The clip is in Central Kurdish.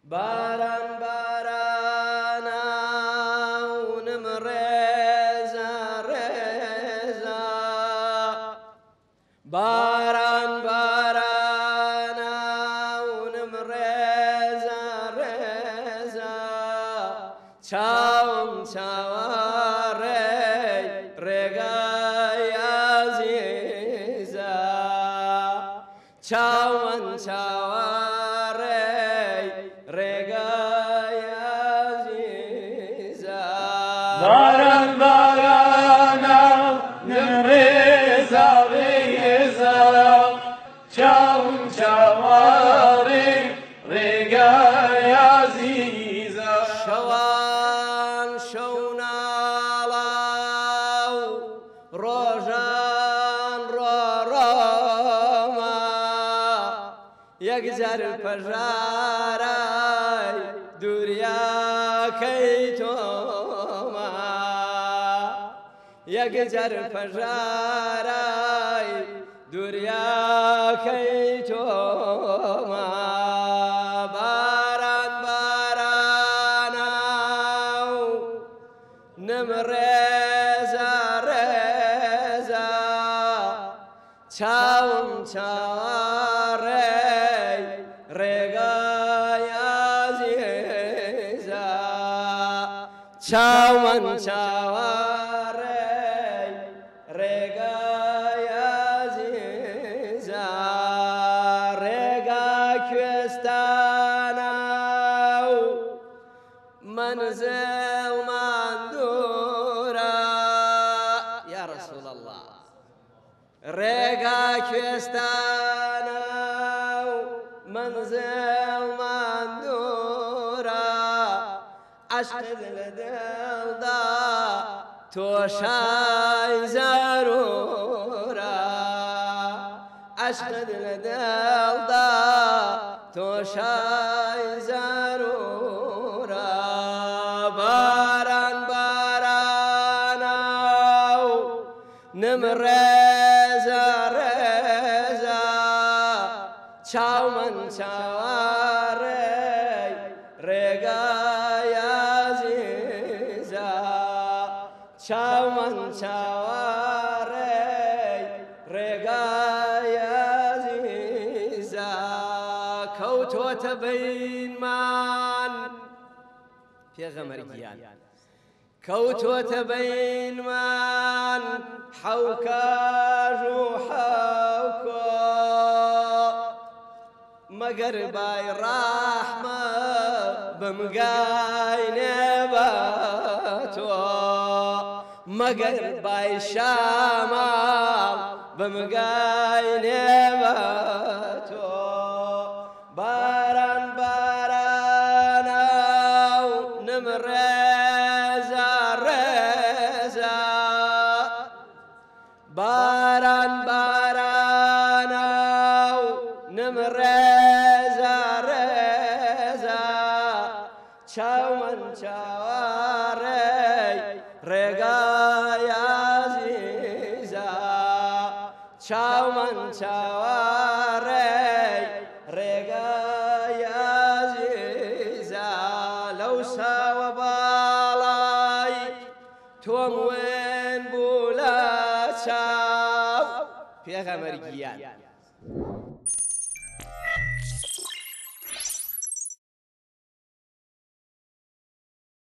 باران بارانا ونمرزا رزا باران بارانا ونمرزا رزا چاوم چاواري رگای عزیزا چاوم چاواري رگای عزیزا باران بارانا نمرزا رزا چاوم چاواری رگای عزیزا شوان شونالاو روژان روما یکجر پژارای دوریا کیتوما یکجر پژارای دوریا کیتوما باران باراناو نمرزا رزا چاوم چاواری رگای عزیزا چاوم چاواری رگای عزیزا رگا کوێستاناو منزل من دورا يا رسول الله رگا کوێستاناو منزل من دورا عشق لدلدا توشای ضرورا عشق لدلدا توشای ضرورا باران باراناو نمرزا رزا چاومن چاواری رگای عزیزا چاومن چاواری رگای عزیزا کەوتۆتە بەینمان پێغەمبەر گیان کەوتۆتە بەینمان حەوکاژ و حەوکۆ مەگەر بای ڕەحمە بمگاینێ بە تۆ مەگەر بای شاماڵ بمگاینێ بە تۆ باران باراناو نمرزا رزا باران باراناو نمرزا رزا چاومن چاواری رگای عزیزا چاومن چاواری رگای عزیزا لو ساوە باڵای تۆم وێن بوو لە چاو پێغەمبەر گیان